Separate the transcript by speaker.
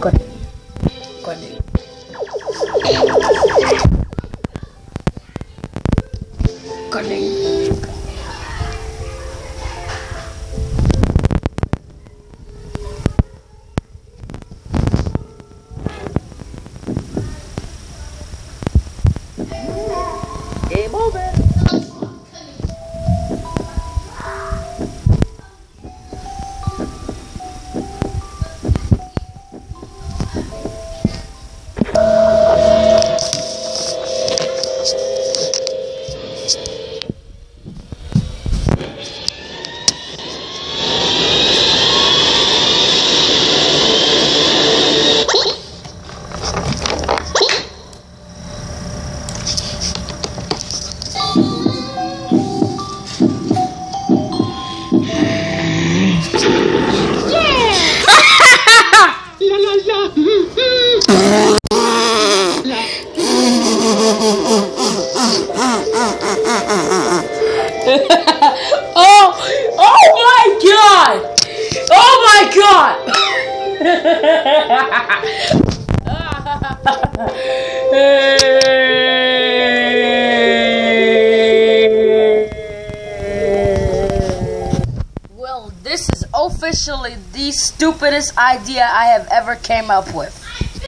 Speaker 1: Connect. Connect. Connect. Game over. Oh my god! Oh my god! Well, this is officially the stupidest idea I have ever came up with.